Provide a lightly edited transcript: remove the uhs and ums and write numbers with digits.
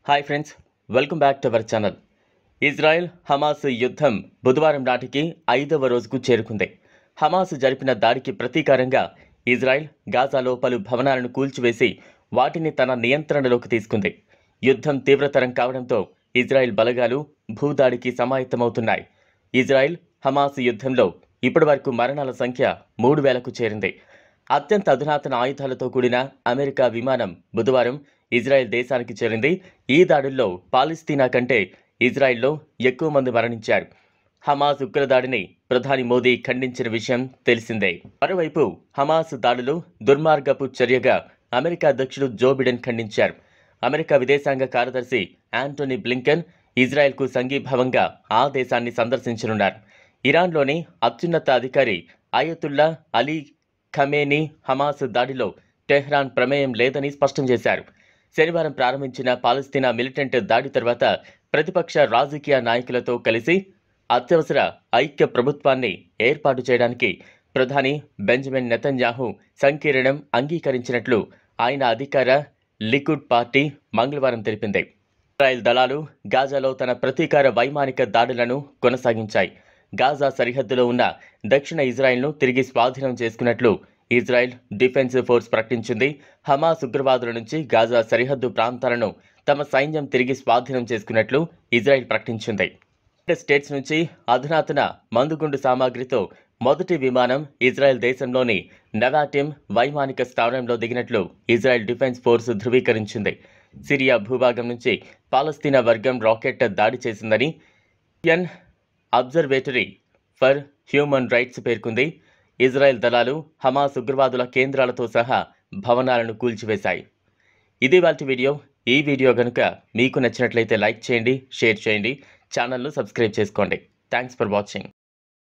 Hi friends, welcome back to our channel. Israel Hamas యుద్ధం బుధవారం నాటికి 5వ రోజుకు చేరుకుంది. హమాస్ జరిపిన దాడికి ప్రతీకారంగా ఇజ్రాయెల్ గాజాలో పలు భవనాలను కూల్చివేసి వాటిని తన నియంత్రణలోకి తీసుకుంది. యుద్ధం తీవ్రతరం కావడంతో ఇజ్రాయెల్ బలగాలు భూదాడికి సమాయత్తమవుతున్నాయి. ఇజ్రాయెల్ హమాస్ యుద్ధంలో ఇప్పటివరకు మరణాల సంఖ్య 3,000కు చేరింది. అత్యంత అధునాతన ఆయుధాలతో కూడిన అమెరికా విమానం బుధవారం ఇజ్రాయెల్ దేశానికి చేరింది. ఈ దాడుల్లో పాలస్తీనా కంటే ఇజ్రాయెల్లో ఎక్కువ మంది మరణించారు. హమాస్ ఉగ్రదాడిని ప్రధాని మోదీ ఖండించిన విషయం తెలిసిందే. మరోవైపు హమాస్ దాడులు దుర్మార్గపు చర్యగా అమెరికా అధ్యక్షుడు జో బిడెన్ ఖండించారు. అమెరికా విదేశాంగ కార్యదర్శి యాంటోనీ బ్లింకెన్ ఇజ్రాయెల్కు సంఘీభావంగా ఆ దేశాన్ని సందర్శించనున్నారు. ఇరాన్లోని అత్యున్నత అధికారి అయతుల్లా అలీ ఖమేనీ హమాస్ దాడిలో టెహ్రాన్ ప్రమేయం లేదని స్పష్టం చేశారు. శనివారం ప్రారంభించిన పాలస్తీనా మిలిటెంట్ దాడి తర్వాత ప్రతిపక్ష రాజకీయ నాయకులతో కలిసి అత్యవసర ఐక్య ప్రభుత్వాన్ని ఏర్పాటు చేయడానికి ప్రధాని బెంజమిన్ నెతన్యాహు సంకీర్ణం అంగీకరించినట్లు ఆయన అధికార లికుడ్ పార్టీ మంగళవారం తెలిపింది. ఇజ్రాయెల్ దళాలు గాజాలో తన ప్రతీకార వైమానిక దాడులను కొనసాగించాయి. గాజా సరిహద్దులో ఉన్న దక్షిణ ఇజ్రాయెల్ను తిరిగి స్వాధీనం చేసుకున్నట్లు ఇజ్రాయెల్ డిఫెన్స్ ఫోర్స్ ప్రకటించింది. హమాస్ ఉగ్రవాదుల నుంచి గాజా సరిహద్దు ప్రాంతాలను తమ సైన్యం తిరిగి స్వాధీనం చేసుకున్నట్లు ఇజ్రాయెల్ ప్రకటించింది. యునైటెడ్ స్టేట్స్ నుంచి అధునాతన మందుగుండు సామాగ్రితో మొదటి విమానం ఇజ్రాయెల్ దేశంలోని నెవాటిమ్ వైమానిక స్థావరంలో దిగినట్లు ఇజ్రాయెల్ డిఫెన్స్ ఫోర్స్ ధృవీకరించింది. సిరియా భూభాగం నుంచి పాలస్తీనా వర్గం రాకెట్ దాడి చేసిందని UN observatory for human rights పేర్కొంది. ఇజ్రాయెల్ దళాలు హమాస్ ఉగ్రవాదుల కేంద్రాలతో సహా భవనాలను కూల్చివేశాయి. ఇది వాటి వీడియో. ఈ వీడియో కనుక మీకు నచ్చినట్లయితే లైక్ చేయండి, షేర్ చేయండి, ఛానల్ను సబ్స్క్రైబ్ చేసుకోండి. Thanks for watching.